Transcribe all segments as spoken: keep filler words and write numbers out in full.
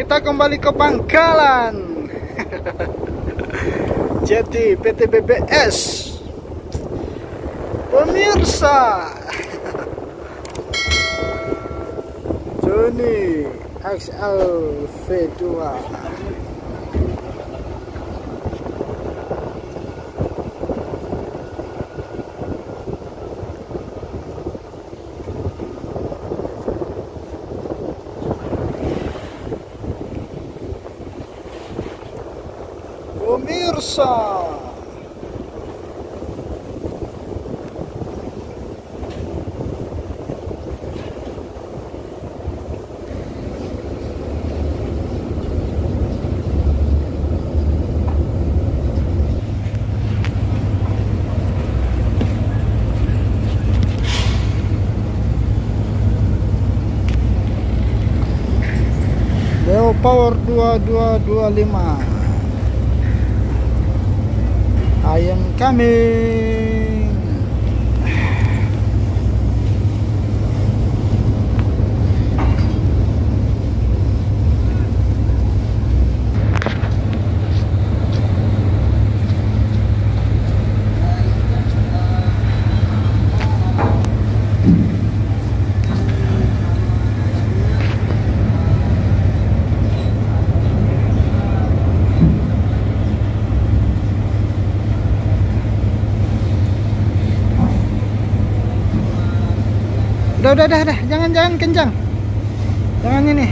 kita kembali ke pangkalan. Jadi P T B B S pemirsa. Joni X L V dua. Pemirsa, Leo Power dua dua dua lima. I am coming. Udah, udah, udah, udah. Jangan, jangan kencang. Jangan ini.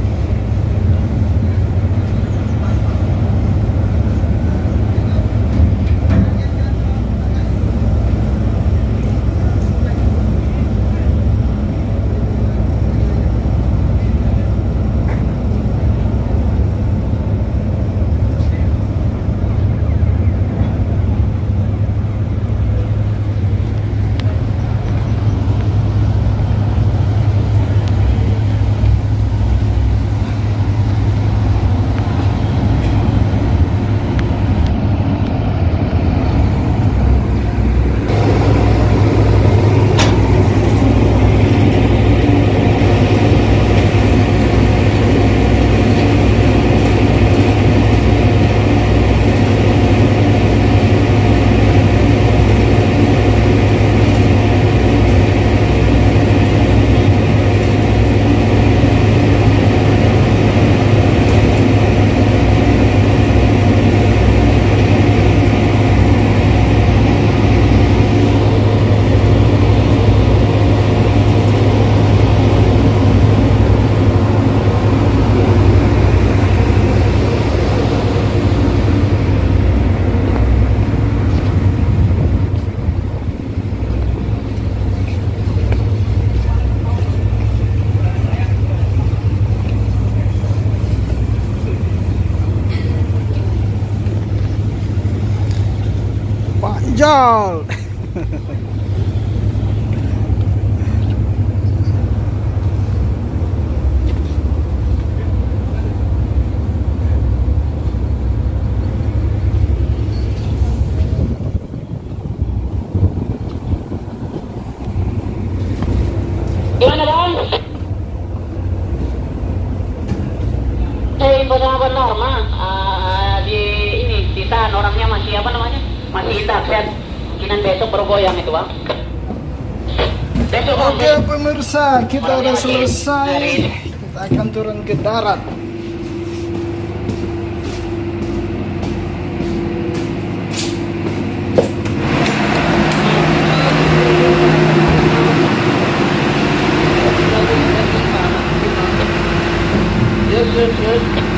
Jol. Gimana bang? Eh benar-benar mah uh, di ini ditahan orangnya masih apa namanya? Masih hitam kan? Mungkinan besok baru goyang itu bang. Besok bang. Oke pemirsa, kita udah selesai. Kita akan turun ke darat. Yes, yes, yes.